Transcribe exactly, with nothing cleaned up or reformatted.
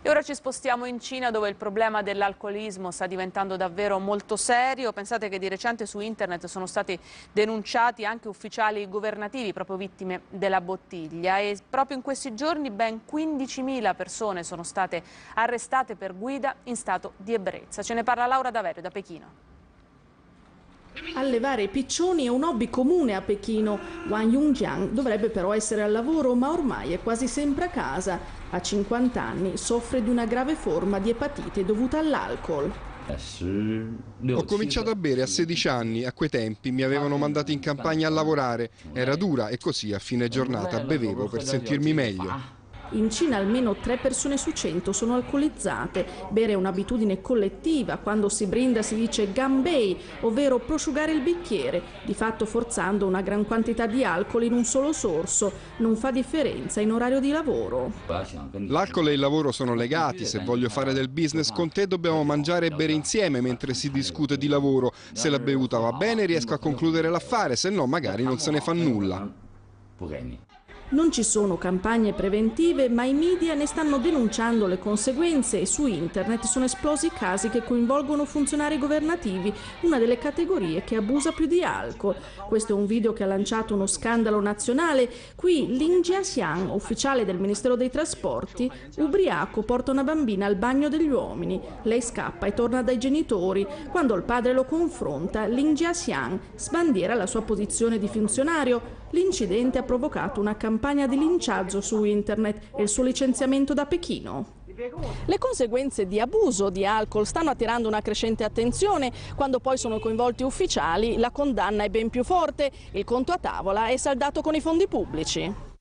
E ora ci spostiamo in Cina, dove il problema dell'alcolismo sta diventando davvero molto serio. Pensate che di recente su internet sono stati denunciati anche ufficiali governativi proprio vittime della bottiglia, e proprio in questi giorni ben quindicimila persone sono state arrestate per guida in stato di ebbrezza. Ce ne parla Laura Daverio da Pechino. Allevare piccioni è un hobby comune a Pechino. Wang Yongjiang dovrebbe però essere al lavoro, ma ormai è quasi sempre a casa. A cinquanta anni soffre di una grave forma di epatite dovuta all'alcol. Ho cominciato a bere a sedici anni, a quei tempi mi avevano mandato in campagna a lavorare, era dura e così a fine giornata bevevo per sentirmi meglio. In Cina almeno tre persone su cento sono alcolizzate. Bere è un'abitudine collettiva, quando si brinda si dice ganbei, ovvero prosciugare il bicchiere, di fatto forzando una gran quantità di alcol in un solo sorso. Non fa differenza in orario di lavoro. L'alcol e il lavoro sono legati, se voglio fare del business con te dobbiamo mangiare e bere insieme mentre si discute di lavoro. Se la bevuta va bene riesco a concludere l'affare, se no magari non se ne fa nulla. Non ci sono campagne preventive, ma i media ne stanno denunciando le conseguenze e su internet sono esplosi casi che coinvolgono funzionari governativi, una delle categorie che abusa più di alcol. Questo è un video che ha lanciato uno scandalo nazionale. Qui Lin Jiaxiang, ufficiale del Ministero dei Trasporti, ubriaco porta una bambina al bagno degli uomini. Lei scappa e torna dai genitori. Quando il padre lo confronta, Lin Jiaxiang sbandiera la sua posizione di funzionario. L'incidente ha provocato una campagna di linciaggio su internet e il suo licenziamento da Pechino. Le conseguenze di abuso di alcol stanno attirando una crescente attenzione. Quando poi sono coinvolti ufficiali, la condanna è ben più forte. Il conto a tavola è saldato con i fondi pubblici.